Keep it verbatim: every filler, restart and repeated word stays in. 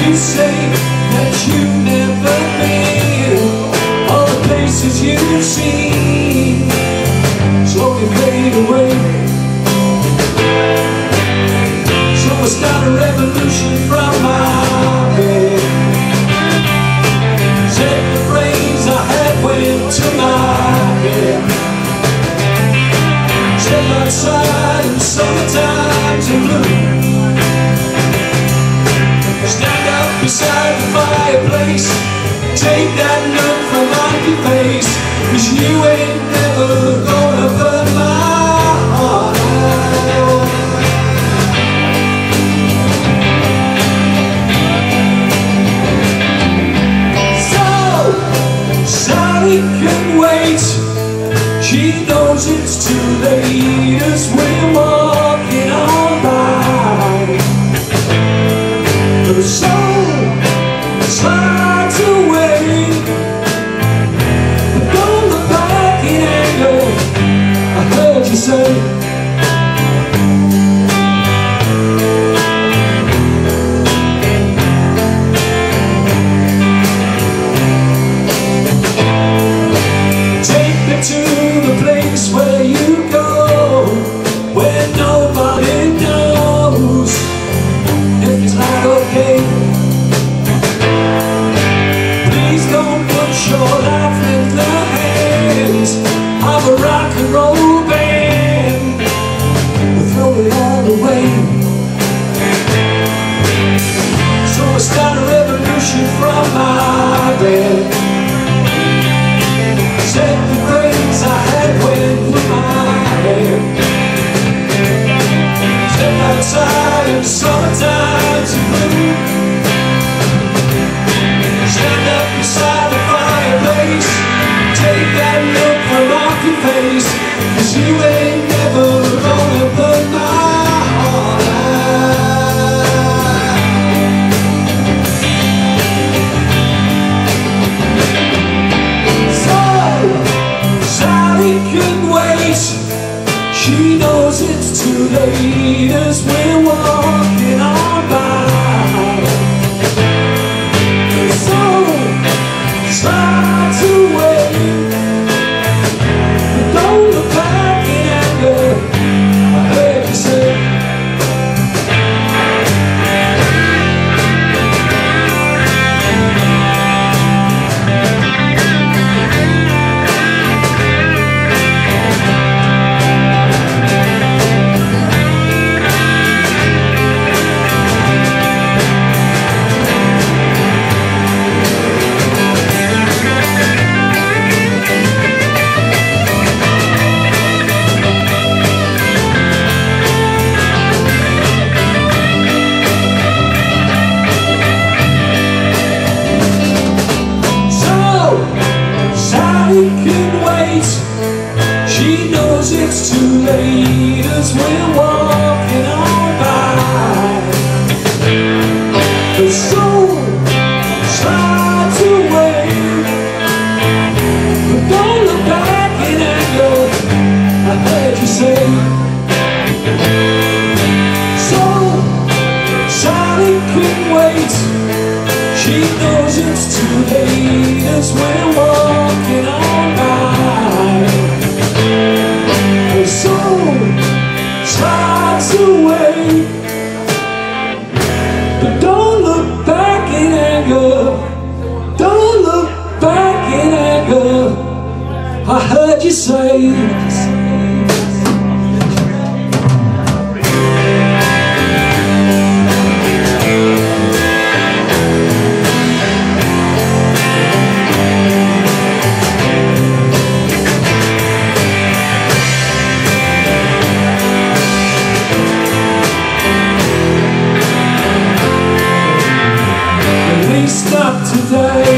You say that you've never been, all the places you've seen slowly fade away. So I start a revolution from my bed. Said the phrase I had went to my head. Step outside in summertime's in blue. Stand up beside the fireplace. Take that look from off your face, 'cause you ain't never gonna burn my heart out. So, Sally can wait. She knows it's too late as we're walking on by. The soul slides away, but don't look back in anger. I heard you say, take me to the place where you go, where nobody knows if it's not okay. Please don't put your life in the hands of a rock and roll band. Throw it all away. So I start a revolution from my bed. Said the phrase I had went through my head. Step outside in summertime's blue. Stand up beside the fireplace. Take that look from off your face, 'cause you ain't never gonna burn my heart out. So, Sally can wait. She knows it's too late as we're walking on by. So, try to wait, but don't look back in anger. I heard you say, can wait. She knows it's too late as we're walking on by. The soul try to wait, but don't look back in anger. I heard you say. So, Sally can wait. She knows it's too late as we're walking on by. The soul tries to wait, but don't look back in anger. Don't look back in anger. I heard you say. Not today.